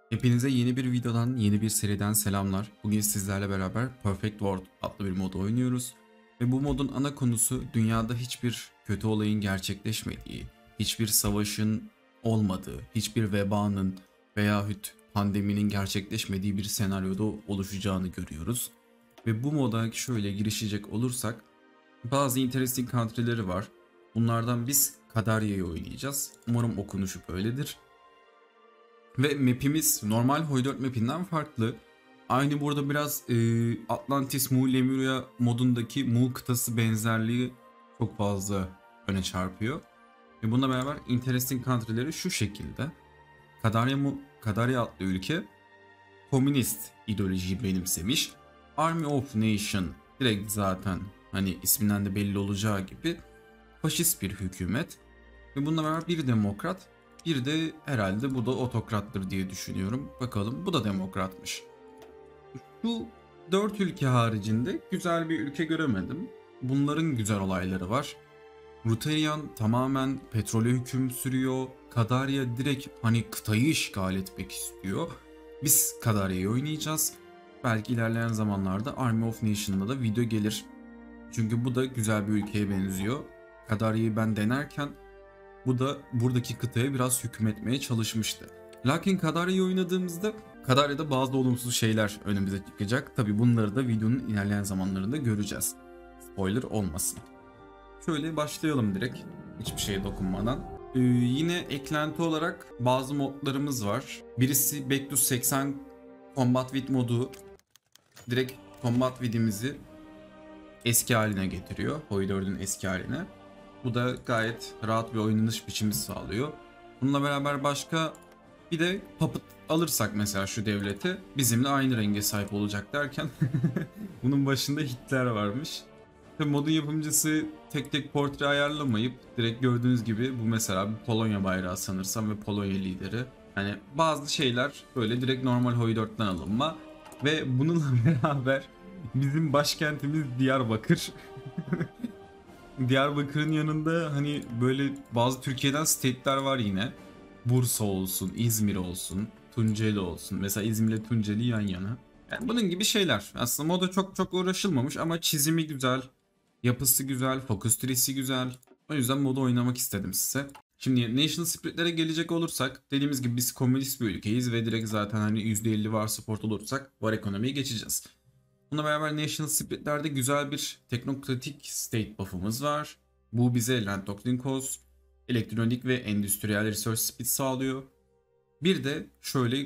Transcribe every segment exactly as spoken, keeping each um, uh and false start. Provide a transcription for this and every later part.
Hepinize yeni bir videodan, yeni bir seriden selamlar. Bugün sizlerle beraber Perfect World adlı bir modu oynuyoruz. Ve bu modun ana konusu dünyada hiçbir kötü olayın gerçekleşmediği, hiçbir savaşın olmadığı, hiçbir vebanın veyahut pandeminin gerçekleşmediği bir senaryoda oluşacağını görüyoruz. Ve bu moda şöyle girişecek olursak bazı interesting country'leri var. Bunlardan biz Kadarya'yı oynayacağız. Umarım okunuşu böyledir. Ve map'imiz normal Hoi dört map'inden farklı. Aynı burada biraz e, Atlantis Mu Lemuria modundaki Mu kıtası benzerliği çok fazla öne çarpıyor. Ve bununla beraber interesting country'leri şu şekilde. Kadarya, Mu, Kadarya adlı ülke komünist ideolojiyi benimsemiş. Army of Nation direkt zaten hani isminden de belli olacağı gibi faşist bir hükümet. Ve bununla beraber bir demokrat, bir de herhalde bu da otokrattır diye düşünüyorum. Bakalım, bu da demokratmış. Şu dört ülke haricinde güzel bir ülke göremedim. Bunların güzel olayları var. Ruterian tamamen petrole hüküm sürüyor. Kadarya direkt hani kıtayı işgal etmek istiyor. Biz Kadarya'yı oynayacağız. Belki ilerleyen zamanlarda Army of Nation'da da video gelir. Çünkü bu da güzel bir ülkeye benziyor. Kadarya'yı ben denerken bu da buradaki kıtaya biraz hükmetmeye çalışmıştı. Lakin Kadarya'yı oynadığımızda Kadarya'da bazı olumsuz şeyler önümüze çıkacak. Tabi bunları da videonun ilerleyen zamanlarında göreceğiz. Spoiler olmasın. Şöyle başlayalım direkt hiçbir şeye dokunmadan. Ee, yine eklenti olarak bazı modlarımız var. Birisi Back to seksen Combat With modu. Direkt Combat With'imizi eski haline getiriyor. Hoi dördün eski haline. Bu da gayet rahat bir oynanış biçimi sağlıyor. Bununla beraber başka bir de Puppet alırsak mesela şu devleti bizimle aynı renge sahip olacak derken bunun başında Hitler varmış. Ve modun yapımcısı tek tek portre ayarlamayıp direkt gördüğünüz gibi bu mesela bir Polonya bayrağı sanırsam ve Polonya lideri. Hani bazı şeyler böyle direkt normal Hoi dörtten alınma ve bununla beraber bizim başkentimiz Diyarbakır. Diyarbakır'ın yanında hani böyle bazı Türkiye'den state'ler var yine. Bursa olsun, İzmir olsun, Tunceli olsun. Mesela İzmir'le Tunceli yan yana. Yani bunun gibi şeyler. Aslında moda çok çok uğraşılmamış ama çizimi güzel, yapısı güzel, fokus tree'si güzel. O yüzden modu oynamak istedim size. Şimdi National Split'lere gelecek olursak dediğimiz gibi biz komünist bir ülkeyiz ve direkt zaten hani yüzde elli var support olursak var ekonomiye geçeceğiz. Bununla beraber National Split'lerde güzel bir teknokratik state buff'ımız var. Bu bize Land Doctrine Cost, elektronik ve endüstriyel research speed sağlıyor. Bir de şöyle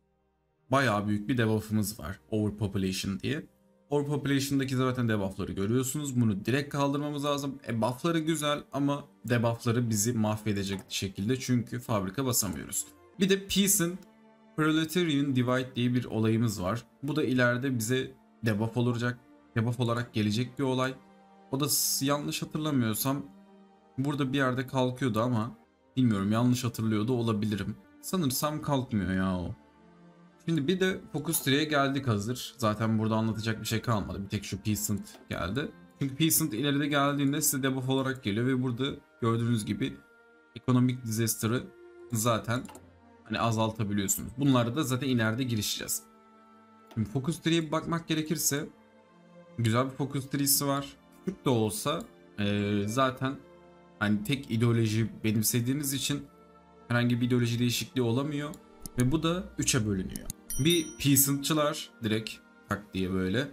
bayağı büyük bir debuff'ımız var. Overpopulation diye. Overpopulation'daki zaten debuff'ları görüyorsunuz. Bunu direkt kaldırmamız lazım. E buff'ları güzel ama debuff'ları bizi mahvedecek şekilde çünkü fabrika basamıyoruz. Bir de Peasant Proletarian Divide diye bir olayımız var. Bu da ileride bize debuff olacak, debuff olarak gelecek bir olay. O da yanlış hatırlamıyorsam burada bir yerde kalkıyordu ama bilmiyorum, yanlış hatırlıyordu olabilirim. Sanırsam kalkmıyor ya o. Şimdi bir de Focus Tree'ye geldik hazır. Zaten burada anlatacak bir şey kalmadı. Bir tek şu Peasant geldi. Çünkü Peasant ileride geldiğinde size debuff olarak geliyor ve burada gördüğünüz gibi Economic Disaster'ı zaten hani azaltabiliyorsunuz. Bunlarda da zaten ileride girişeceğiz. Şimdi Focus Tree'ye bir bakmak gerekirse güzel bir Focus Tree'si var. Küçük de olsa e, zaten hani tek ideoloji benimsediğiniz için herhangi bir ideoloji değişikliği olamıyor. Ve bu da üçe bölünüyor. Bir Peasantçılar direkt tak diye böyle.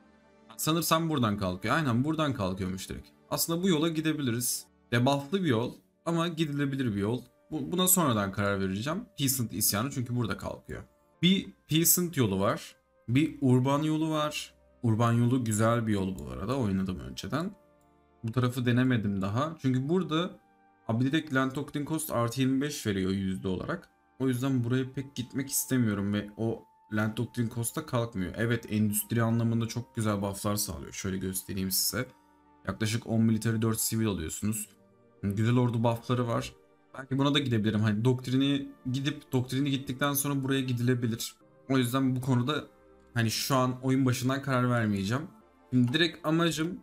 Sanırsam buradan kalkıyor. Aynen buradan kalkıyormuş direkt. Aslında bu yola gidebiliriz. Debufflı bir yol ama gidilebilir bir yol. Buna sonradan karar vereceğim. Peasant isyanı çünkü burada kalkıyor. Bir Peasant yolu var. Bir urban yolu var. Urban yolu güzel bir yol bu arada. Oynadım önceden. Bu tarafı denemedim daha. Çünkü burada abi direkt Land Doctrine Cost artı yirmi beş veriyor yüzde olarak. O yüzden buraya pek gitmek istemiyorum ve o Land Doctrine Cost'a kalkmıyor. Evet, endüstri anlamında çok güzel bufflar sağlıyor. Şöyle göstereyim size. Yaklaşık on military dört sivil alıyorsunuz. Güzel ordu buffları var. Belki buna da gidebilirim. Hani doktrini gidip doktrini gittikten sonra buraya gidilebilir. O yüzden bu konuda hani şu an oyun başından karar vermeyeceğim. Şimdi direkt amacım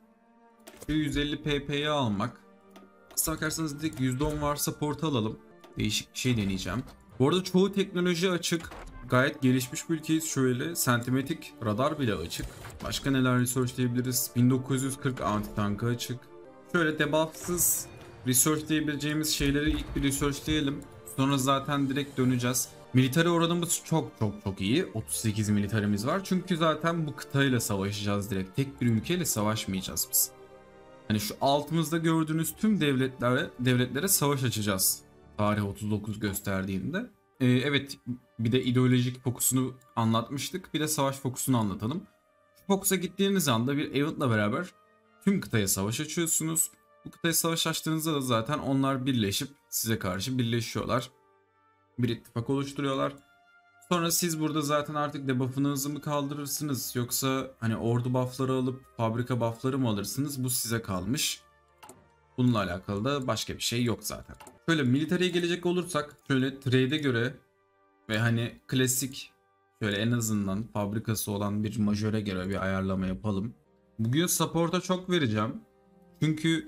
yüz elli P P'yi almak. Aslına bakarsanız direkt yüzde on varsa porta alalım. Değişik bir şey deneyeceğim. Bu arada çoğu teknoloji açık. gayet gelişmiş bir ülkeyiz. Şöyle sentemetik radar bile açık. Başka neler researchlayabiliriz? bin dokuz yüz kırk anti tankı açık. Şöyle debuffsız researchleyebileceğimiz şeyleri ilk bir researchleyelim. Sonra zaten direkt döneceğiz. Military oranımız çok çok çok iyi. otuz sekiz militarimiz var. Çünkü zaten bu kıtayla savaşacağız direkt. Tek bir ülkeyle savaşmayacağız biz. Hani şu altımızda gördüğünüz tüm devletlere, devletlere savaş açacağız. Tarih otuz dokuz gösterdiğinde. Ee, evet, bir de ideolojik fokusunu anlatmıştık. Bir de savaş fokusunu anlatalım. Şu fokusa gittiğiniz anda bir event'la beraber tüm kıtaya savaş açıyorsunuz. Bu kıtaya savaş açtığınızda da zaten onlar birleşip size karşı birleşiyorlar. Bir ittifak oluşturuyorlar. Sonra siz burada zaten artık debuff'ınızı mı kaldırırsınız yoksa hani ordu buff'ları alıp fabrika buff'ları mı alırsınız, bu size kalmış. Bununla alakalı da başka bir şey yok zaten. Şöyle military'e gelecek olursak şöyle trade'e göre ve hani klasik şöyle en azından fabrikası olan bir majöre göre bir ayarlama yapalım. Bugün support'a çok vereceğim. Çünkü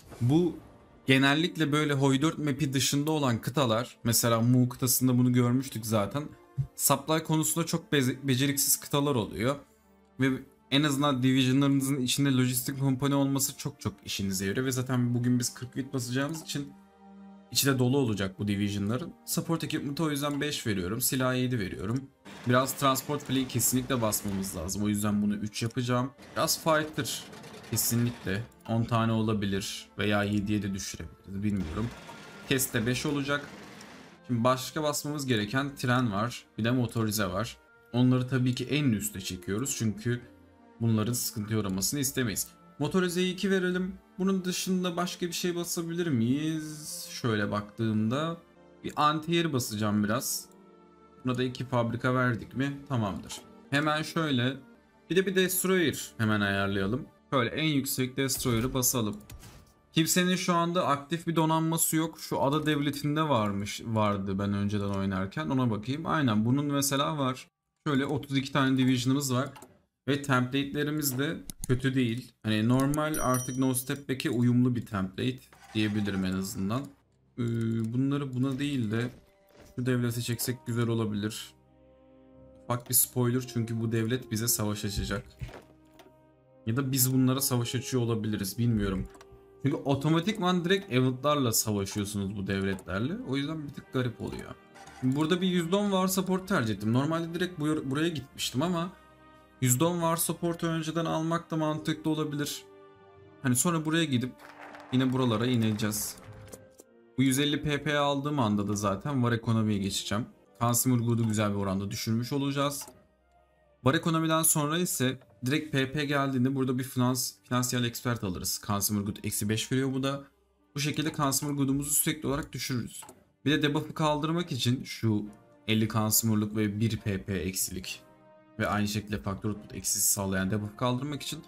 bu genellikle böyle Hoi dört map'i dışında olan kıtalar, mesela Mu kıtasında bunu görmüştük zaten. Supply konusunda çok be- beceriksiz kıtalar oluyor. Ve en azından divisionlarınızın içinde lojistik kompani olması çok çok işinize yarıyor. Ve zaten bugün biz kırk bit basacağımız için içi de dolu olacak bu divisionların. Support equipment'a o yüzden beş veriyorum. Silah yedi veriyorum. Biraz transport play kesinlikle basmamız lazım. O yüzden bunu üç yapacağım. Biraz fighter kesinlikle on tane olabilir veya yediye de düşürebiliriz, bilmiyorum. Kes de beş olacak. Şimdi başka basmamız gereken tren var. Bir de motorize var. Onları tabii ki en üste çekiyoruz. Çünkü bunların sıkıntı uğramasını istemeyiz. Motorizeyi iki verelim. Bunun dışında başka bir şey basabilir miyiz? Şöyle baktığımda bir anti-air basacağım biraz. Buna da iki fabrika verdik mi? Tamamdır. Hemen şöyle bir de bir destroyer hemen ayarlayalım. Şöyle en yüksek destroyer'ı basalım. Kimsenin şu anda aktif bir donanması yok. Şu ada devletinde varmış, vardı ben önceden oynarken. Ona bakayım. Aynen bunun mesela var. Şöyle otuz iki tane division'ımız var. Ve template'lerimiz de kötü değil. Hani normal artık No Step Back'e uyumlu bir template diyebilirim en azından. Ee, bunları buna değil de şu devlete çeksek güzel olabilir. Ufak bir spoiler, çünkü bu devlet bize savaş açacak. Ya da biz bunlara savaş açıyor olabiliriz, bilmiyorum. Çünkü otomatikman direkt eventlarla savaşıyorsunuz bu devletlerle. O yüzden bir tık garip oluyor. Burada bir yüzde on var support tercih ettim. Normalde direkt bu, buraya gitmiştim ama yüzde on var support'u önceden almak da mantıklı olabilir. Hani sonra buraya gidip yine buralara ineceğiz. Bu yüz elli P P aldığım anda da zaten var ekonomiye geçeceğim. Consumer Good'u güzel bir oranda düşürmüş olacağız. Var ekonomiden sonra ise direkt P P geldiğinde burada bir finans, finansiyel expert alırız. Consumer Good eksi beş veriyor bu da. Bu şekilde Consumer Good'umuzu sürekli olarak düşürürüz. Bir de debuff'ı kaldırmak için şu elli Consumer'lık ve bir P P eksilik ve aynı şekilde faktör output eksisi sağlayan debuff'ı kaldırmak için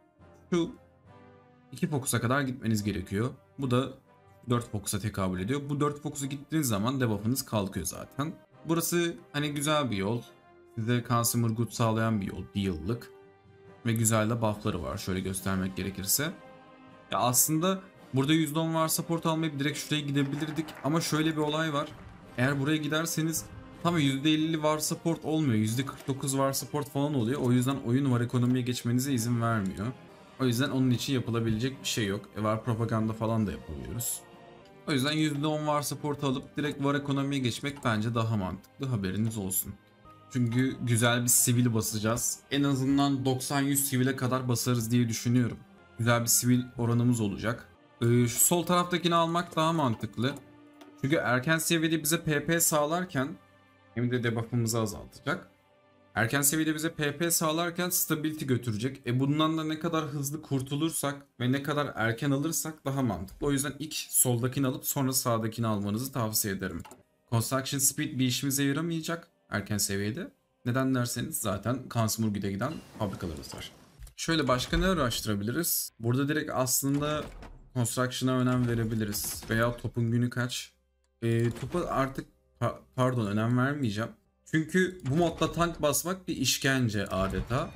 şu iki fokus'a kadar gitmeniz gerekiyor. Bu da dört fokus'a tekabül ediyor. Bu dört fokus'a gittiğiniz zaman debuff'ınız kalkıyor zaten. Burası hani güzel bir yol. Size Consumer Good sağlayan bir yol. Bir yıllık. Ve güzel de buff'ları var. Şöyle göstermek gerekirse. Ya aslında burada yüzde on var support almayıp direkt şuraya gidebilirdik. Ama şöyle bir olay var. Eğer buraya giderseniz tam yüzde elli var support olmuyor. yüzde kırk dokuz var support falan oluyor. O yüzden oyun var ekonomiye geçmenize izin vermiyor. O yüzden onun için yapılabilecek bir şey yok. E var propaganda falan da yapamıyoruz. O yüzden yüzde on var support alıp direkt var ekonomiye geçmek bence daha mantıklı. Haberiniz olsun. Çünkü güzel bir sivil basacağız. En azından doksan yüz sivile kadar basarız diye düşünüyorum. Güzel bir sivil oranımız olacak. Ee, şu sol taraftakini almak daha mantıklı. Çünkü erken seviyede bize P P sağlarken hem de debuff'ımızı azaltacak. Erken seviyede bize P P sağlarken stability götürecek. E bundan da ne kadar hızlı kurtulursak ve ne kadar erken alırsak daha mantıklı. O yüzden ilk soldakini alıp sonra sağdakini almanızı tavsiye ederim. Construction speed bir işimize yaramayacak erken seviyede. Neden derseniz zaten Consumer Good'e giden fabrikalarımız var. Şöyle başka ne araştırabiliriz? Burada direkt aslında Construction'a önem verebiliriz. Veya topun günü kaç? E, topa artık pa pardon önem vermeyeceğim. Çünkü bu modda tank basmak bir işkence adeta.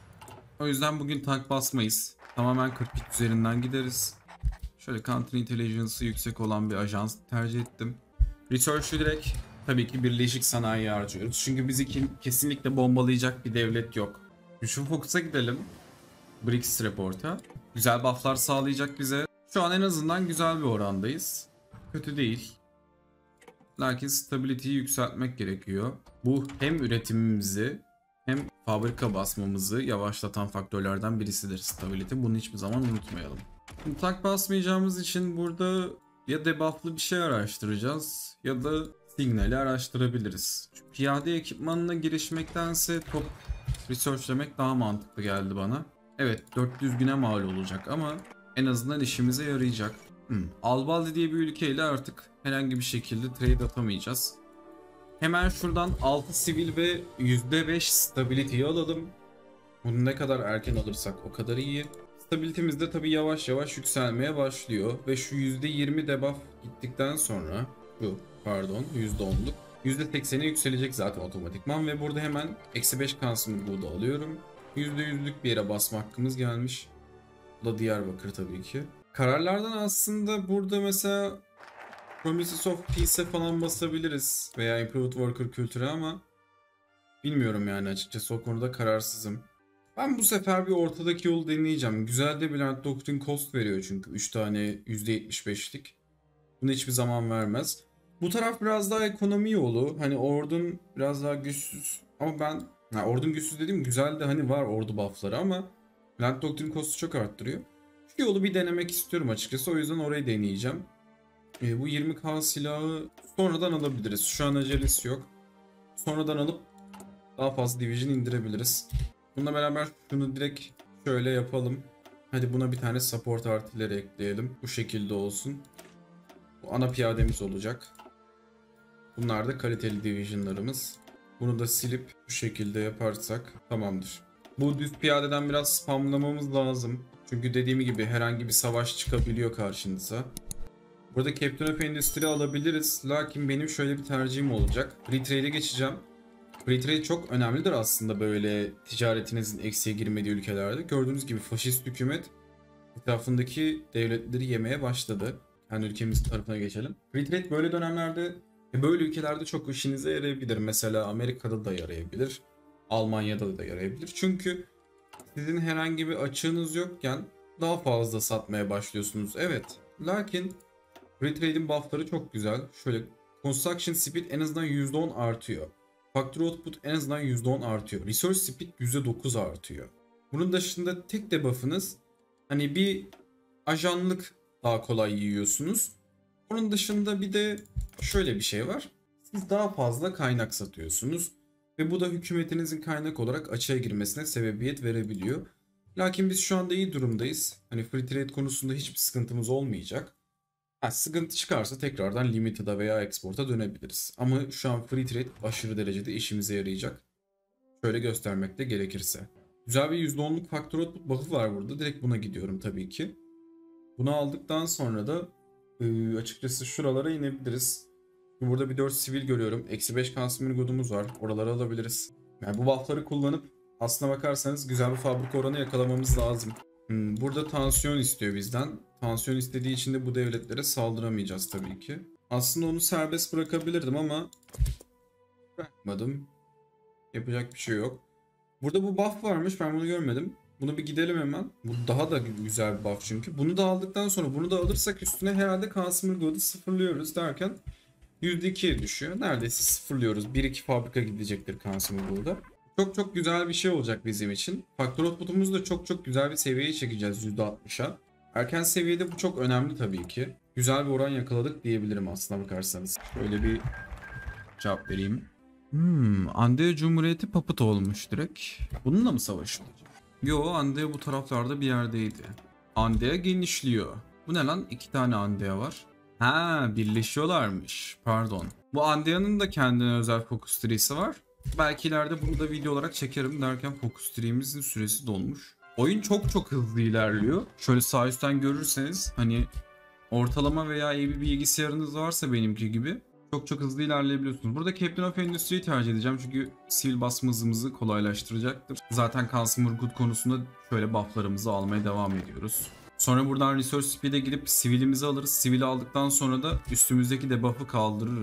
O yüzden bugün tank basmayız. Tamamen kırk bit üzerinden gideriz. Şöyle Counter Intelligence'ı yüksek olan bir ajans tercih ettim. Research'ı direkt Tabii ki Birleşik Sanayi'ye harcıyoruz. Çünkü bizi kim, kesinlikle bombalayacak bir devlet yok. Şu Fox'a gidelim. B R I C S Report'a. Güzel bufflar sağlayacak bize. Şu an en azından güzel bir orandayız. Kötü değil. Lakin stability'yi yükseltmek gerekiyor. Bu hem üretimimizi hem fabrika basmamızı yavaşlatan faktörlerden birisidir stability. Bunu hiçbir zaman unutmayalım. Şimdi tank basmayacağımız için burada ya debufflı bir şey araştıracağız ya da signali araştırabiliriz. Çünkü piyade ekipmanına girişmektense top researchlemek daha mantıklı geldi bana. Evet, dört yüz güne mal olacak ama en azından işimize yarayacak. Hmm. Albaldi diye bir ülkeyle artık herhangi bir şekilde trade atamayacağız. Hemen şuradan altı sivil ve yüzde beş stability'yi alalım. Bunu ne kadar erken alırsak o kadar iyi. Stability'miz de tabii yavaş yavaş yükselmeye başlıyor. Ve şu yüzde yirmi debuff gittikten sonra, şu pardon yüzde onluk, yüzde seksene yükselecek zaten otomatikman. Ve burada hemen eksi beş Consumer Good'u alıyorum. yüzde yüzlük bir yere basma hakkımız gelmiş. Bu da Diyarbakır tabii ki. Kararlardan aslında burada mesela Promises of Peace'e falan basabiliriz veya Improved Worker kültürü ama bilmiyorum yani, açıkçası o konuda kararsızım. Ben bu sefer bir ortadaki yolu deneyeceğim. Güzel de Blunt Doctrine Cost veriyor çünkü üç tane yüzde yetmiş beşlik. Bunu hiçbir zaman vermez. Bu taraf biraz daha ekonomi yolu. Hani ordun biraz daha güçsüz ama ben yani ordun güçsüz dediğim güzel de hani var ordu buffları ama Blunt Doctrine Cost'u çok arttırıyor. Şu yolu bir denemek istiyorum açıkçası, o yüzden orayı deneyeceğim. E, bu yirmi K silahı sonradan alabiliriz. Şu an acelesi yok. Sonradan alıp daha fazla division indirebiliriz. Bununla beraber şunu direkt şöyle yapalım. Hadi buna bir tane support artilleri ekleyelim. Bu şekilde olsun. Bu ana piyademiz olacak. Bunlar da kaliteli divisionlarımız. Bunu da silip bu şekilde yaparsak tamamdır. Bu düz piyadeden biraz spamlamamız lazım. Çünkü dediğim gibi herhangi bir savaş çıkabiliyor karşınıza. Burada Captain of Industry alabiliriz. Lakin benim şöyle bir tercihim olacak. Free Trade'e geçeceğim. Free Trade çok önemlidir aslında böyle ticaretinizin eksiye girmediği ülkelerde. Gördüğünüz gibi faşist hükümet etrafındaki devletleri yemeye başladı. Yani ülkemizin tarafına geçelim. Free Trade böyle dönemlerde, böyle ülkelerde çok işinize yarayabilir. Mesela Amerika'da da yarayabilir. Almanya'da da yarayabilir. Çünkü sizin herhangi bir açığınız yokken daha fazla satmaya başlıyorsunuz. Evet. Lakin Free Trade'in buffları çok güzel. Şöyle Construction Speed en azından yüzde on artıyor. Factory Output en azından yüzde on artıyor. Research Speed yüzde dokuz artıyor. Bunun dışında tek debuff'ınız hani bir ajanlık daha kolay yiyorsunuz. Onun dışında bir de şöyle bir şey var. Siz daha fazla kaynak satıyorsunuz. Ve bu da hükümetinizin kaynak olarak açığa girmesine sebebiyet verebiliyor. Lakin biz şu anda iyi durumdayız. Hani Free Trade konusunda hiçbir sıkıntımız olmayacak. Ha, sıkıntı çıkarsa tekrardan Limited'a veya Export'a dönebiliriz. Ama şu an Free Trade aşırı derecede işimize yarayacak. Şöyle göstermek de gerekirse. Güzel bir yüzde onluk Factory Output buff'ı var burada. Direkt buna gidiyorum tabii ki. Bunu aldıktan sonra da e, açıkçası şuralara inebiliriz. Burada bir dört sivil görüyorum. Eksi beş Consumer Good'umuz var. Oraları alabiliriz. Yani bu buff'ları kullanıp aslına bakarsanız güzel bir fabrika oranı yakalamamız lazım. Hmm, burada tansiyon istiyor bizden. Tansiyon istediği için de bu devletlere saldıramayacağız tabii ki. Aslında onu serbest bırakabilirdim ama bırakmadım. Yapacak bir şey yok. Burada bu buff varmış, ben bunu görmedim. Bunu bir gidelim hemen. Bu daha da güzel bir buff çünkü. Bunu da aldıktan sonra bunu da alırsak üstüne herhalde Consumer Good'u sıfırlıyoruz derken yüzde ikiye düşüyor. Neredeyse sıfırlıyoruz. bir iki fabrika gidecektir Consumer Good'a. Çok çok güzel bir şey olacak bizim için. Faktör output'umuzu da çok çok güzel bir seviyeye çekeceğiz yüzde altmışa. Erken seviyede bu çok önemli tabii ki. Güzel bir oran yakaladık diyebilirim aslına bakarsanız. Şöyle bir cevap vereyim. Hmm, Andea Cumhuriyeti papıt olmuş direkt. Bununla mı savaşılacak? Yo, Andea bu taraflarda bir yerdeydi. Andea genişliyor. Bu ne lan? İki tane Andea var. Ha, birleşiyorlarmış. Pardon. Bu Andea'nın da kendine özel focus tree'si var. Belki ileride bunu da video olarak çekerim derken focus tree'imizin süresi dolmuş. Oyun çok çok hızlı ilerliyor. Şöyle sağ üstten görürseniz hani ortalama veya iyi bir bilgisayarınız varsa benimki gibi çok çok hızlı ilerleyebiliyorsunuz. Burada Captain of Industry'yi tercih edeceğim çünkü sivil basma hızımızı kolaylaştıracaktır. Zaten Consumer Good konusunda şöyle bufflarımızı almaya devam ediyoruz. Sonra buradan Research Speed'e gidip sivilimizi alırız. Sivili aldıktan sonra da üstümüzdeki debuff'ı kaldırırız.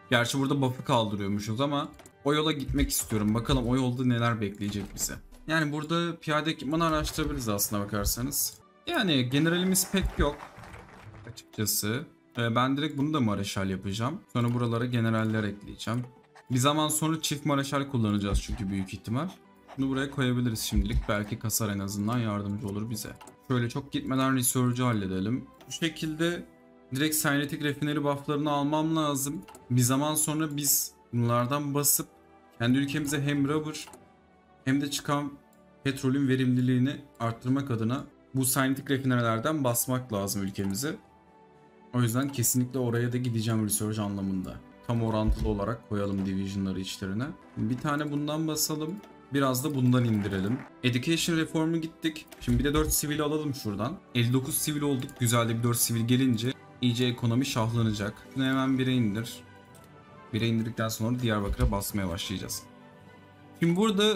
Gerçi burada buff'ı kaldırıyormuşuz ama o yola gitmek istiyorum. Bakalım o yolda neler bekleyecek bize. Yani burada piyade ekipmanı araştırabiliriz aslına bakarsanız. Yani generalimiz pek yok açıkçası. Ee, ben direkt bunu da mareşal yapacağım. Sonra buralara generaller ekleyeceğim. Bir zaman sonra çift mareşal kullanacağız çünkü büyük ihtimal. Bunu buraya koyabiliriz şimdilik. Belki kasar en azından yardımcı olur bize. Şöyle çok gitmeden Resurge'u halledelim. Bu şekilde direkt Cynetic Refinery bufflarını almam lazım. Bir zaman sonra biz bunlardan basıp kendi ülkemize hem rubber hem de çıkan petrolün verimliliğini arttırmak adına bu Cynetic Refinery'lerden basmak lazım ülkemize. O yüzden kesinlikle oraya da gideceğim Resurge anlamında. Tam orantılı olarak koyalım Division'ları içlerine. Bir tane bundan basalım. Biraz da bundan indirelim. Education Reform'u gittik. Şimdi bir de dört sivil alalım şuradan. elli dokuz sivil olduk. Güzel de bir dört sivil gelince iyice ekonomi şahlanacak. Bunu hemen bire indir. bire indirdikten sonra Diyarbakır'a basmaya başlayacağız. Şimdi burada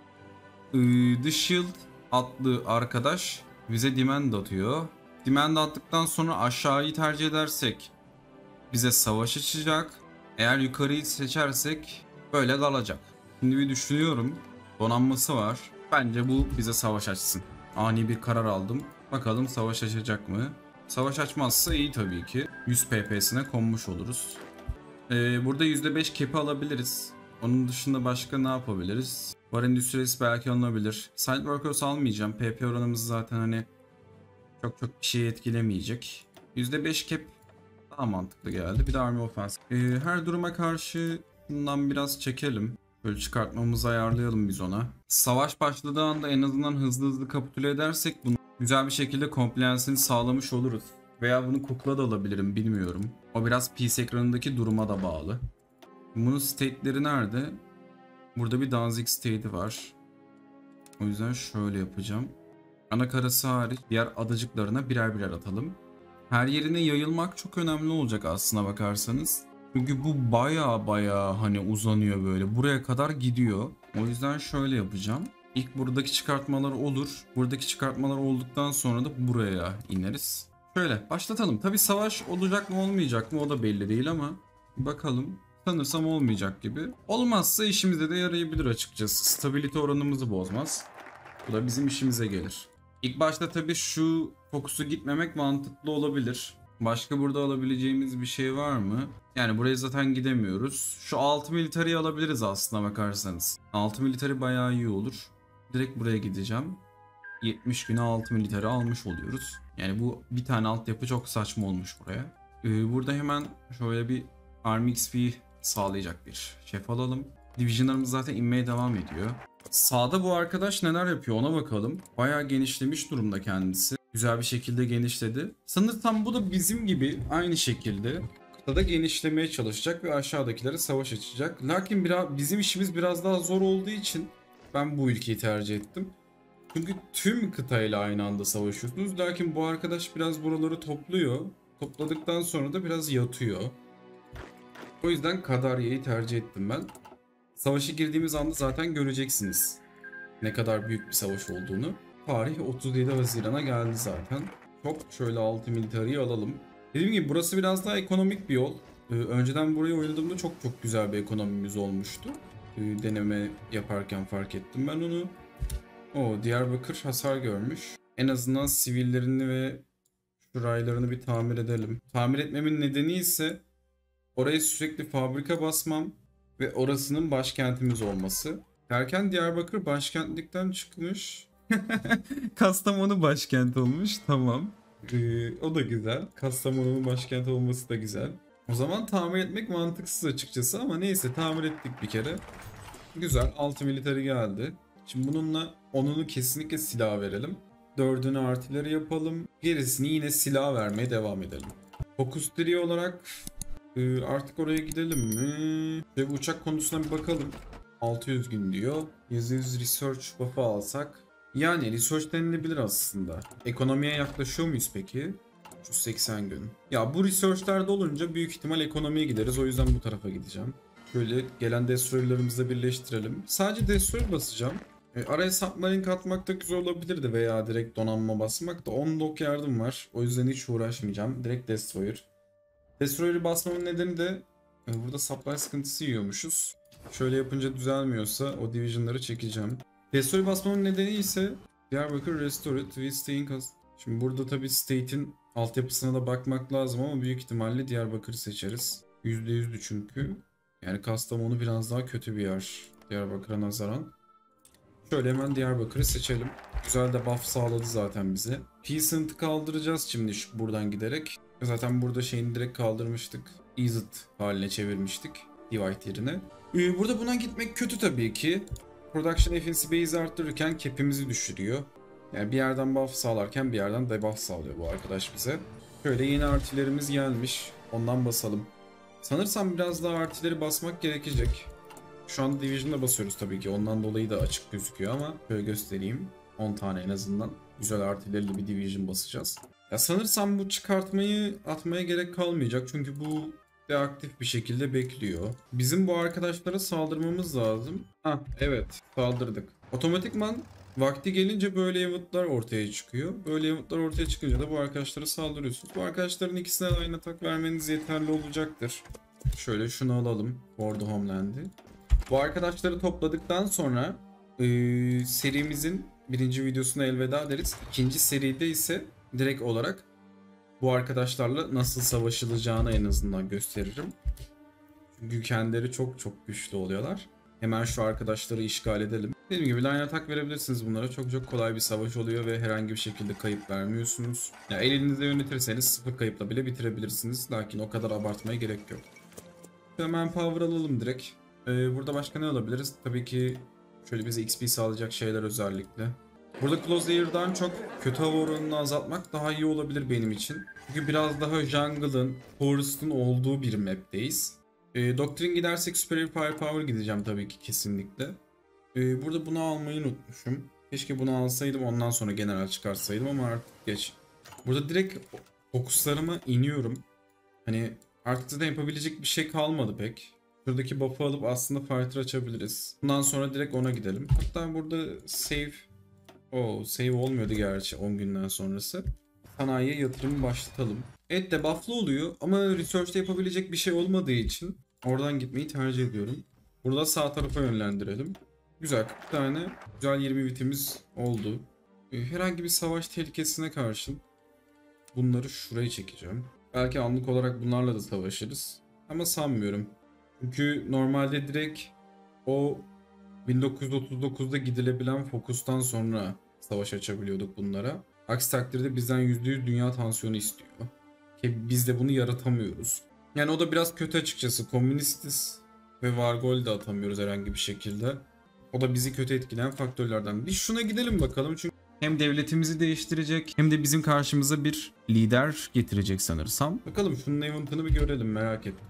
The Shield adlı arkadaş bize demand atıyor. Demand attıktan sonra aşağıyı tercih edersek bize savaş açacak. Eğer yukarıyı seçersek böyle kalacak. Şimdi bir düşünüyorum. Donanması var. Bence bu bize savaş açsın. Ani bir karar aldım. Bakalım savaş açacak mı? Savaş açmazsa iyi tabii ki. yüz P P'sine konmuş oluruz. Ee, burada yüzde beş cap'i alabiliriz. Onun dışında başka ne yapabiliriz? Var endüstrisi belki alınabilir. Site workers almayacağım. P P oranımız zaten hani çok çok bir şey etkilemeyecek. yüzde beş cap daha mantıklı geldi. Bir de army offense. Ee, her duruma karşı bundan biraz çekelim. Böyle çıkartmamızı ayarlayalım biz ona. Savaş başladığı anda en azından hızlı hızlı kapitüle edersek bunu güzel bir şekilde compliance'ini sağlamış oluruz. Veya bunu kukla da alabilirim bilmiyorum. O biraz P C ekranındaki duruma da bağlı. Bunun state'leri nerede? Burada bir Danzig state'i var. O yüzden şöyle yapacağım. Ana karası hariç diğer adacıklarına birer birer atalım. Her yerine yayılmak çok önemli olacak aslına bakarsanız. Çünkü bu baya baya hani uzanıyor böyle. Buraya kadar gidiyor. O yüzden şöyle yapacağım. İlk buradaki çıkartmalar olur. Buradaki çıkartmalar olduktan sonra da buraya ineriz. Şöyle başlatalım. Tabi savaş olacak mı olmayacak mı o da belli değil ama bakalım. Sanırsam olmayacak gibi. Olmazsa işimize de yarayabilir açıkçası. Stabilite oranımızı bozmaz. Bu da bizim işimize gelir. İlk başta tabii şu fokusu gitmemek mantıklı olabilir. Başka burada alabileceğimiz bir şey var mı? Yani buraya zaten gidemiyoruz. Şu altı militariyi alabiliriz aslına bakarsanız. altı militari bayağı iyi olur. Direkt buraya gideceğim. yetmiş güne altı militari almış oluyoruz. Yani bu bir tane altyapı çok saçma olmuş buraya. Ee, burada hemen şöyle bir Army X P sağlayacak bir şef alalım. Divisionlarımız zaten inmeye devam ediyor. Sağda bu arkadaş neler yapıyor ona bakalım. Bayağı genişlemiş durumda kendisi. Güzel bir şekilde genişledi. Sanırsam bu da bizim gibi aynı şekilde kıtada genişlemeye çalışacak ve aşağıdakilere savaş açacak. Lakin biraz, bizim işimiz biraz daha zor olduğu için ben bu ülkeyi tercih ettim. Çünkü tüm kıtayla aynı anda savaşıyorsunuz. Lakin bu arkadaş biraz buraları topluyor. Topladıktan sonra da biraz yatıyor. O yüzden Kadarya'yı tercih ettim ben. Savaşa girdiğimiz anda zaten göreceksiniz ne kadar büyük bir savaş olduğunu. Tarih otuz yedi Haziran'a geldi zaten. Çok şöyle altı militariyi alalım. Dediğim gibi burası biraz daha ekonomik bir yol. Ee, önceden burayı oynadığımda çok çok güzel bir ekonomimiz olmuştu. Ee, deneme yaparken fark ettim ben onu. O Diyarbakır hasar görmüş. En azından sivillerini ve şu raylarını bir tamir edelim. Tamir etmemin nedeni ise oraya sürekli fabrika basmam ve orasının başkentimiz olması. Derken Diyarbakır başkentlikten çıkmış. Kastamonu başkent olmuş. Tamam. Ee, o da güzel. Kastamonu'nun başkent olması da güzel. O zaman tamir etmek mantıksız açıkçası ama neyse tamir ettik bir kere. Güzel. altı militari geldi. Şimdi bununla onunu kesinlikle silah verelim. dördünü artileri yapalım. Gerisini yine silah vermeye devam edelim. Focus Tree olarak e, artık oraya gidelim mi? Ve bu uçak konusuna bir bakalım. altı yüz gün diyor. yüz yüz research buff'ı alsak. Yani research denilebilir aslında. Ekonomiye yaklaşıyor muyuz peki? üç yüz seksen gün. Ya bu research'lerde olunca büyük ihtimal ekonomiye gideriz. O yüzden bu tarafa gideceğim. Şöyle gelen destroyer'larımızı birleştirelim. Sadece destroyer basacağım. E, araya submarine katmak da güzel olabilirdi veya direkt donanma basmak da on dok yardım var. O yüzden hiç uğraşmayacağım. Direkt destroyer. Destroyer'ı basmamın nedeni de Yani burada supply sıkıntısı yiyormuşuz. Şöyle yapınca düzelmiyorsa o division'ları çekeceğim. Restore basmamın nedeni ise Diyarbakır Restored we stay in Kas. Şimdi burada tabi state'in altyapısına da bakmak lazım ama büyük ihtimalle Diyarbakır'ı seçeriz. yüzde yüzdü çünkü. Yani Kastamonu biraz daha kötü bir yer Diyarbakır'a nazaran. Şöyle hemen Diyarbakır'ı seçelim. Güzel de buff sağladı zaten bize. Peasant'ı kaldıracağız şimdi şu, buradan giderek. Zaten burada şeyini direkt kaldırmıştık. Eased haline çevirmiştik. Divide yerine. Ee, burada buna gitmek kötü tabii ki. Production Efficiency Base arttırırken cap'imizi düşürüyor. Yani bir yerden buff sağlarken bir yerden debuff sağlıyor bu arkadaş bize. Şöyle yeni artilerimiz gelmiş. Ondan basalım. Sanırsam biraz daha artileri basmak gerekecek. Şu an Division'da basıyoruz tabii ki. Ondan dolayı da açık gözüküyor ama şöyle göstereyim. on tane en azından. Güzel artilerle bir Division basacağız. Ya sanırsam bu çıkartmayı atmaya gerek kalmayacak. Çünkü bu deaktif bir şekilde bekliyor. Bizim bu arkadaşlara saldırmamız lazım. Ha evet, saldırdık. Otomatikman vakti gelince böyle eventler ortaya çıkıyor. Böyle eventler ortaya çıkınca da bu arkadaşlara saldırıyorsunuz. Bu arkadaşların ikisine de aynı atak vermeniz yeterli olacaktır. Şöyle şunu alalım. For the Homeland'i. Bu arkadaşları topladıktan sonra e, serimizin birinci videosuna elveda deriz. İkinci seride ise direkt olarak bu arkadaşlarla nasıl savaşılacağını en azından gösteririm. Çünkü kendileri çok çok güçlü oluyorlar. Hemen şu arkadaşları işgal edelim. Dediğim gibi line atak verebilirsiniz bunlara. Çok çok kolay bir savaş oluyor ve herhangi bir şekilde kayıp vermiyorsunuz. Ya yani elinizde yönetirseniz sıfır kayıpla bile bitirebilirsiniz. Lakin o kadar abartmaya gerek yok. Hemen power alalım direkt. Ee, burada başka ne alabiliriz? Tabii ki şöyle bize X P sağlayacak şeyler özellikle. Burada Close Air'dan çok kötü hava oranını azaltmak daha iyi olabilir benim için. Çünkü biraz daha jungle'ın, forest'ın olduğu bir map'teyiz. E, Doctrine gidersek Superior Firepower gideceğim tabii ki kesinlikle. E, burada bunu almayı unutmuşum. Keşke bunu alsaydım ondan sonra general çıkarsaydım ama artık geç. Burada direkt fokuslarıma iniyorum. Hani artık zaten yapabilecek bir şey kalmadı pek. Şuradaki buff'ı alıp aslında fighter açabiliriz. Bundan sonra direkt ona gidelim. Hatta burada save... Oo, save olmuyordu gerçi on günden sonrası. Sanayiye yatırımı başlatalım. Evet debuff'lı oluyor ama research'te yapabilecek bir şey olmadığı için oradan gitmeyi tercih ediyorum. Burada sağ tarafa yönlendirelim. Güzel kırk tane güzel yirmi bitimiz oldu. Herhangi bir savaş tehlikesine karşın bunları şuraya çekeceğim. Belki anlık olarak bunlarla da savaşırız. Ama sanmıyorum. Çünkü normalde direkt o bin dokuz yüz otuz dokuzda gidilebilen fokustan sonra savaş açabiliyorduk bunlara. Aksi takdirde bizden yüzde yüz dünya tansiyonu istiyor. Ki biz de bunu yaratamıyoruz. Yani o da biraz kötü açıkçası. Komünistiz ve Vargol de atamıyoruz herhangi bir şekilde. O da bizi kötü etkileyen faktörlerden. Bir şuna gidelim bakalım çünkü hem devletimizi değiştirecek hem de bizim karşımıza bir lider getirecek sanırsam. Bakalım şunun event'ını bir görelim, merak ettim.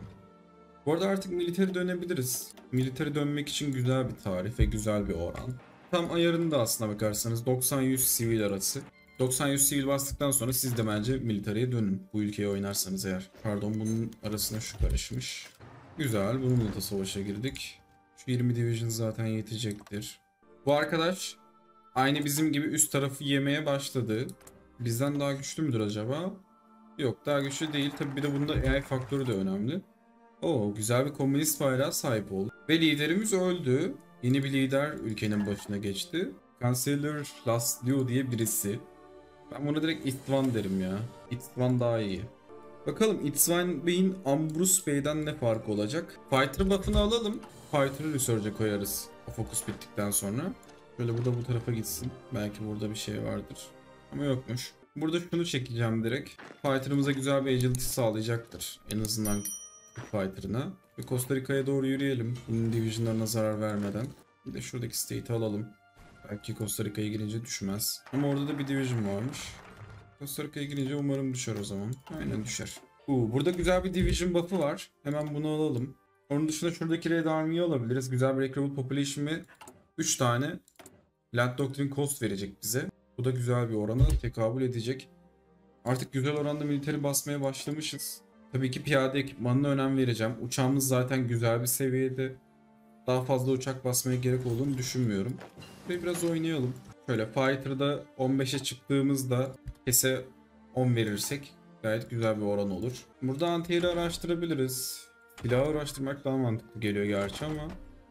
Bu arada artık militeri dönebiliriz. Militeri dönmek için güzel bir tarih ve güzel bir oran. Tam ayarında aslına bakarsanız doksan yüz sivil arası. doksan yüz sivil bastıktan sonra siz de bence militariye dönün. Bu ülkeye oynarsanız eğer. Pardon, bunun arasına şu karışmış. Güzel, bununla da savaşa girdik. Şu yirmi division zaten yetecektir. Bu arkadaş aynı bizim gibi üst tarafı yemeye başladı. Bizden daha güçlü müdür acaba? Yok, daha güçlü değil. Tabi bir de bunda A I faktörü de önemli. Oo, güzel bir komünist bayrağa sahip oldu. Ve liderimiz öldü. Yeni bir lider ülkenin başına geçti. Chancellor Laszlo diye birisi. Ben buna direkt İtvan derim ya. İtvan daha iyi. Bakalım İtvan Bey'in Ambrus Bey'den ne farkı olacak? Fighter buff'ını alalım. Fighter'ı research'e koyarız. O fokus bittikten sonra. Şöyle bu da bu tarafa gitsin. Belki burada bir şey vardır. Ama yokmuş. Burada şunu çekeceğim direkt. Fighter'ımıza güzel bir agility sağlayacaktır. En azından Fighter'ına. Ve Costa Rica'ya doğru yürüyelim. Bunun divisionlarına zarar vermeden. Bir de şuradaki state'i alalım. Belki Costa Rica'ya girince düşmez. Ama orada da bir division varmış. Costa Rica'ya girince umarım düşer o zaman. Aynen düşer. Uu, burada güzel bir division buff'ı var. Hemen bunu alalım. Onun dışında şuradaki Red Army'yi alabiliriz. Güzel bir recruit population ve üç tane Land Doctrine Cost verecek bize. Bu da güzel bir orana tekabül edecek. Artık güzel oranda militeri basmaya başlamışız. Tabii ki piyade ekipmanına önem vereceğim. Uçağımız zaten güzel bir seviyede. Daha fazla uçak basmaya gerek olduğunu düşünmüyorum. Ve biraz oynayalım. Şöyle Fighter'da on beşe çıktığımızda kese on verirsek gayet güzel bir oran olur. Burada anti-air araştırabiliriz. Silahı araştırmak daha mantıklı geliyor gerçi ama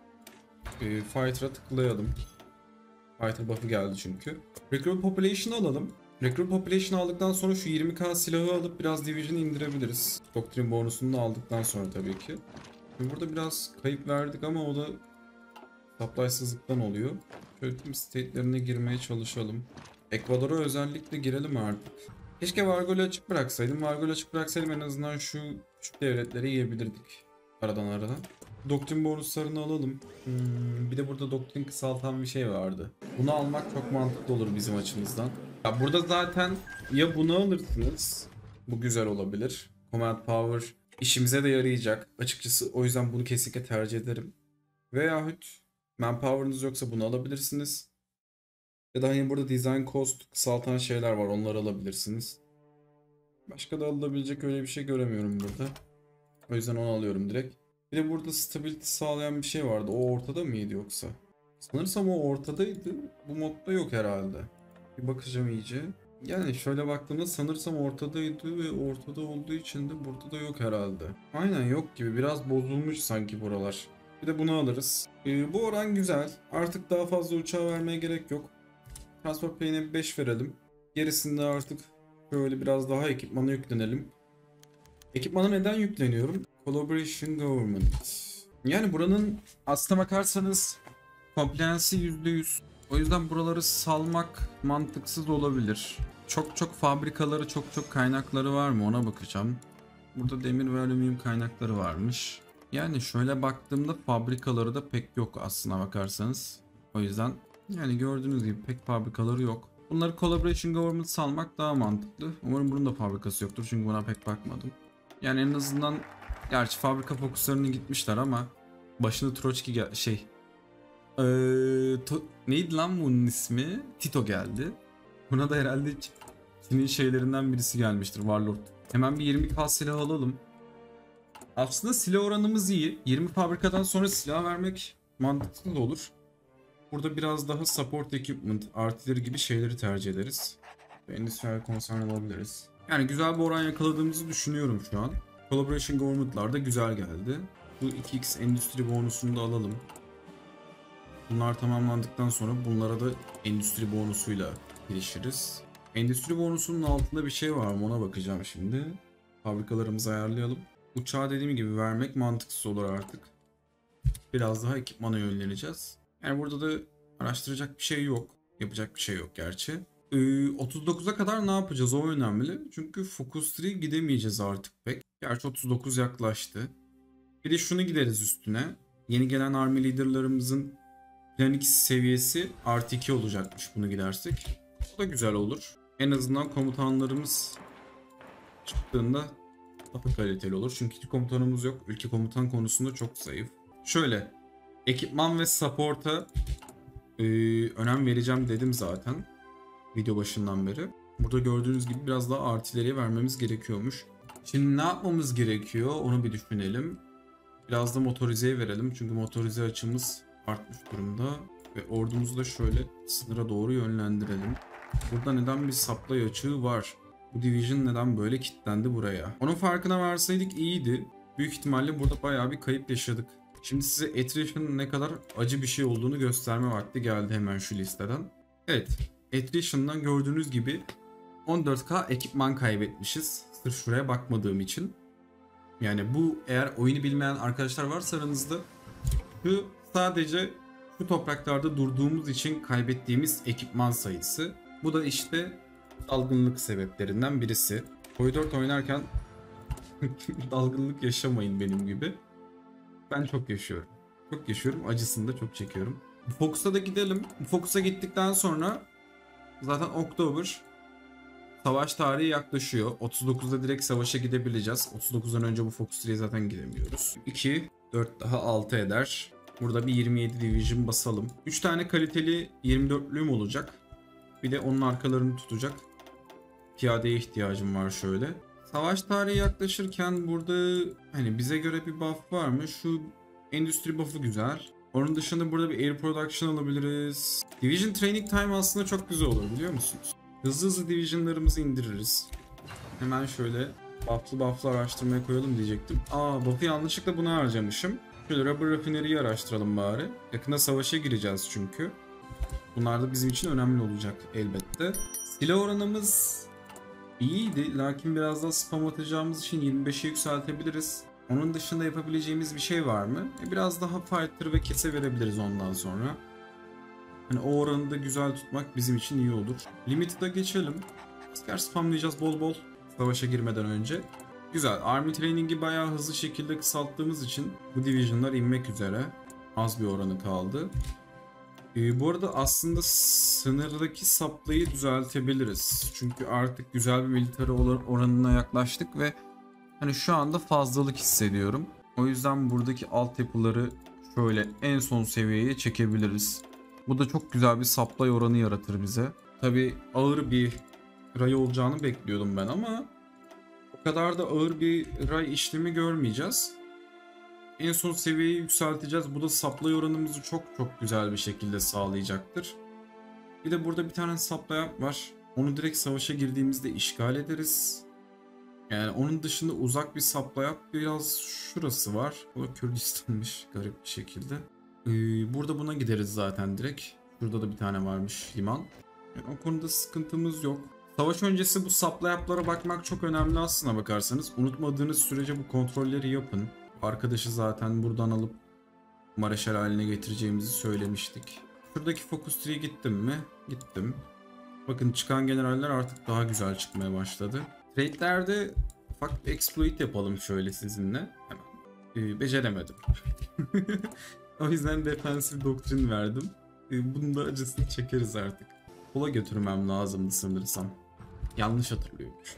e, Fighter'a tıklayalım. Fighter buff'ı geldi çünkü. Recruit Population alalım. Recruit Population aldıktan sonra şu yirmi K silahı alıp biraz Division'ı indirebiliriz. Doktrin bonusunu da aldıktan sonra tabii ki. Şimdi burada biraz kayıp verdik ama o da supply'sızlıktan oluyor. Şöyle tüm state'lerine girmeye çalışalım. Ekvador'a özellikle girelim artık. Keşke Vargol'ü açık bıraksaydım. Vargol'ü açık bıraksaydım en azından şu küçük devletleri yiyebilirdik. Aradan aradan. Doktrin bonuslarını alalım. Hmm, bir de burada doktrin kısaltan bir şey vardı. Bunu almak çok mantıklı olur bizim açımızdan. Ya burada zaten ya bunu alırsınız. Bu güzel olabilir. Command Power işimize de yarayacak. Açıkçası o yüzden bunu kesinlikle tercih ederim. Veyahut Manpower'ınız yoksa bunu alabilirsiniz. Ya da hani burada Design Cost kısaltan şeyler var. Onları alabilirsiniz. Başka da alınabilecek öyle bir şey göremiyorum burada. O yüzden onu alıyorum direkt. Bir de burada stability sağlayan bir şey vardı. O ortada mıydı yoksa? Sanırsam o ortadaydı. Bu modda yok herhalde. Bir bakacağım iyice. Yani şöyle baktığımda sanırsam ortadaydı ve ortada olduğu için de burada da yok herhalde. Aynen yok gibi. Biraz bozulmuş sanki buralar. Bir de bunu alırız. Ee, bu oran güzel. Artık daha fazla uçağa vermeye gerek yok. Transport payine beş verelim. Gerisinde artık şöyle biraz daha ekipmana yüklenelim. Ekipmana neden yükleniyorum? Collaboration Government. Yani buranın aslına bakarsanız compliance'i yüzde yüz. O yüzden buraları salmak mantıksız olabilir. Çok çok fabrikaları, çok çok kaynakları var mı ona bakacağım. Burada demir ve alüminyum kaynakları varmış. Yani şöyle baktığımda fabrikaları da pek yok aslına bakarsanız. O yüzden yani gördüğünüz gibi pek fabrikaları yok. Bunları Collaboration Government salmak daha mantıklı. Umarım bunun da fabrikası yoktur çünkü buna pek bakmadım. Yani en azından gerçi fabrika fokuslarını gitmişler ama başında Troçki gel şey ee, to- neydi lan bunun ismi? Tito geldi. Buna da herhalde Çin'in şeylerinden birisi gelmiştir, Warlord. Hemen bir yirmi K silah alalım. Aslında silah oranımız iyi. yirmi fabrikadan sonra silah vermek mantıklı da olur. Burada biraz daha support equipment, artillery gibi şeyleri tercih ederiz. Endüstriyel konsern alabiliriz. Yani güzel bir oran yakaladığımızı düşünüyorum şu an. Collaboration Government'lar da güzel geldi. Bu iki x endüstri bonusunu da alalım. Bunlar tamamlandıktan sonra bunlara da endüstri bonusuyla girişiriz. Endüstri bonusunun altında bir şey var mı ona bakacağım şimdi. Fabrikalarımızı ayarlayalım. Uçağı dediğim gibi vermek mantıksız olur artık. Biraz daha ekipmana yönleneceğiz. Yani burada da araştıracak bir şey yok. Yapacak bir şey yok gerçi. Ee, otuz dokuza kadar ne yapacağız o önemli. Çünkü Focus üç gidemeyeceğiz artık pek. Gerçi otuz dokuz yaklaştı. Bir de şunu gideriz üstüne. Yeni gelen army leaderlarımızın Plan X seviyesi artı iki olacakmış bunu gidersek. O da güzel olur. En azından komutanlarımız çıktığında daha kaliteli olur. Çünkü hiç komutanımız yok. Ülke komutan konusunda çok zayıf. Şöyle. Ekipman ve support'a e, önem vereceğim dedim zaten. Video başından beri. Burada gördüğünüz gibi biraz daha artilleriye vermemiz gerekiyormuş. Şimdi ne yapmamız gerekiyor onu bir düşünelim. Biraz da motorizeye verelim. Çünkü motorize açımız artmış durumda. Ve ordumuzu da şöyle sınıra doğru yönlendirelim. Burada neden bir supply açığı var? Bu division neden böyle kilitlendi buraya? Onun farkına varsaydık iyiydi. Büyük ihtimalle burada bayağı bir kayıp yaşadık. Şimdi size attrition'ın ne kadar acı bir şey olduğunu gösterme vakti geldi hemen şu listeden. Evet, attrition'dan gördüğünüz gibi on dört K ekipman kaybetmişiz. Sırf şuraya bakmadığım için. Yani bu eğer oyunu bilmeyen arkadaşlar varsa aranızda şu sadece şu topraklarda durduğumuz için kaybettiğimiz ekipman sayısı. Bu da işte dalgınlık sebeplerinden birisi. Koy dört oynarken dalgınlık yaşamayın benim gibi. Ben çok yaşıyorum. Çok yaşıyorum. Acısını da çok çekiyorum. Focus'a da gidelim. Focus'a gittikten sonra zaten Oktober savaş tarihi yaklaşıyor. otuz dokuzda direkt savaşa gidebileceğiz. otuz dokuzdan önce bu Focus üç'e zaten gidemiyoruz. iki, dört daha altı eder. Burada bir yirmi yedi division basalım. üç tane kaliteli yirmi dörtlüğüm olacak. Bir de onun arkalarını tutacak piyadeye ihtiyacım var şöyle. Savaş tarihi yaklaşırken burada hani bize göre bir buff var mı? Şu endüstri buff'ı güzel. Onun dışında burada bir air production alabiliriz. Division training time aslında çok güzel olur biliyor musunuz? Hızlı hızlı divisionlarımızı indiririz. Hemen şöyle Buff'lı buff'lı araştırmaya koyalım diyecektim. Aa, buff'ı yanlışlıkla buna harcamışım. Şöyle Rubber Refinery'yi araştıralım bari. Yakında savaşa gireceğiz çünkü. Bunlar da bizim için önemli olacak elbette. Silah oranımız iyiydi. Lakin biraz daha spam atacağımız için yirmi beşe yükseltebiliriz. Onun dışında yapabileceğimiz bir şey var mı? E biraz daha fighter ve kese verebiliriz ondan sonra. Yani o oranı da güzel tutmak bizim için iyi olur. Limited'a geçelim. Asker spamlayacağız bol bol savaşa girmeden önce. Güzel. Army Training'i bayağı hızlı şekilde kısalttığımız için bu division'lar inmek üzere. Az bir oranı kaldı. Ee, bu arada aslında sınırdaki saplayı düzeltebiliriz. Çünkü artık güzel bir military oranına yaklaştık ve hani şu anda fazlalık hissediyorum. O yüzden buradaki altyapıları şöyle en son seviyeye çekebiliriz. Bu da çok güzel bir supply oranı yaratır bize. Tabi ağır bir ray olacağını bekliyordum ben ama o kadar da ağır bir ray işlemi görmeyeceğiz. En son seviyeyi yükselteceğiz. Bu da supply oranımızı çok çok güzel bir şekilde sağlayacaktır. Bir de burada bir tane supply var. Onu direkt savaşa girdiğimizde işgal ederiz. Yani onun dışında uzak bir supply biraz şurası var. O da Kürdistan'mış garip bir şekilde. Ee, burada buna gideriz zaten direkt. Şurada da bir tane varmış liman. Yani o konuda sıkıntımız yok. Savaş öncesi bu supply bakmak çok önemli aslına bakarsanız. Unutmadığınız sürece bu kontrolleri yapın. Arkadaşı zaten buradan alıp Mareşal haline getireceğimizi söylemiştik. Şuradaki Focus Tree'ye gittim mi? Gittim. Bakın çıkan generaller artık daha güzel çıkmaya başladı. Trade'lerde ufak bir exploit yapalım şöyle sizinle. Hemen. Ee, beceremedim. O yüzden defensive doktrin verdim. Ee, bunun da acısını çekeriz artık. Kola götürmem lazımdı sanırsam. Yanlış hatırlıyormuş.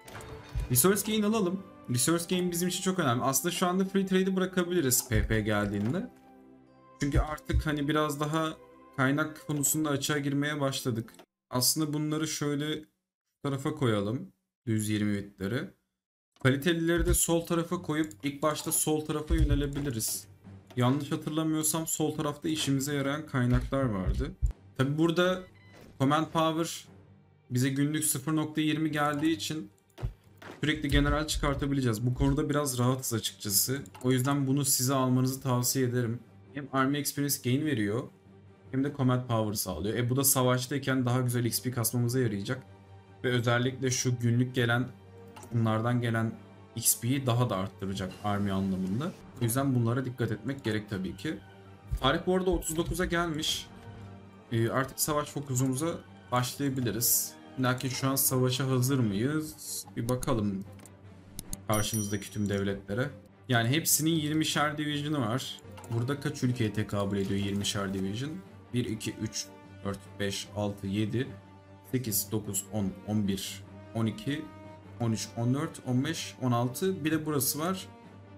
Resource gain alalım. Resource gain bizim için çok önemli. Aslında şu anda free trade'i bırakabiliriz P P geldiğinde. Çünkü artık hani biraz daha kaynak konusunda açığa girmeye başladık. Aslında bunları şöyle tarafa koyalım. yüz yirmi bitleri. Kalitelileri de sol tarafa koyup ilk başta sol tarafa yönelebiliriz. Yanlış hatırlamıyorsam sol tarafta işimize yarayan kaynaklar vardı. Tabi burada Command Power bize günlük sıfır nokta yirmi geldiği için sürekli general çıkartabileceğiz. Bu konuda biraz rahatız açıkçası. O yüzden bunu size almanızı tavsiye ederim. Hem Army Experience Gain veriyor hem de Command Power sağlıyor. E bu da savaştayken daha güzel X P kasmamıza yarayacak. Ve özellikle şu günlük gelen bunlardan gelen X P'yi daha da arttıracak Army anlamında. O yüzden bunlara dikkat etmek gerek tabii ki. Tarih bu arada otuz dokuza gelmiş. Ee, artık savaş fokusumuza başlayabiliriz. Lakin şu an savaşa hazır mıyız? Bir bakalım karşımızdaki tüm devletlere. Yani hepsinin yirmişer division'ı var. Burada kaç ülkeye tekabül ediyor yirmişer division? bir, iki, üç, dört, beş, altı, yedi, sekiz, dokuz, on, on bir, on iki, on üç, on dört, on beş, on altı. Bir de burası var.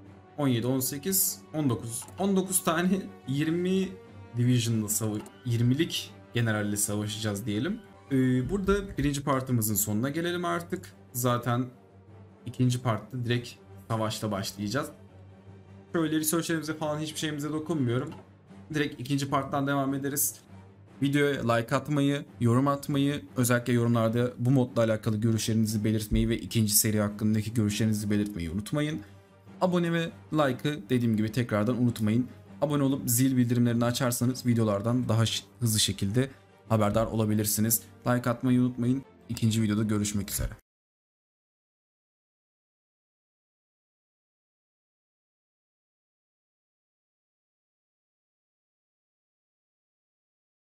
on yedi, on sekiz, on dokuz. on dokuz tane yirmi division'lı savaş, yirmilik generalle savaşacağız diyelim. Ee, burada birinci partımızın sonuna gelelim artık. Zaten ikinci partta direkt savaşla başlayacağız. Şöyle researchlerimize falan hiçbir şeyimize dokunmuyorum. Direkt ikinci parttan devam ederiz. Videoya like atmayı, yorum atmayı, özellikle yorumlarda bu modla alakalı görüşlerinizi belirtmeyi ve ikinci seri hakkındaki görüşlerinizi belirtmeyi unutmayın. Abone ve like'ı dediğim gibi tekrardan unutmayın. Abone olup zil bildirimlerini açarsanız videolardan daha hızlı şekilde haberdar olabilirsiniz. Like atmayı unutmayın. İkinci videoda görüşmek üzere.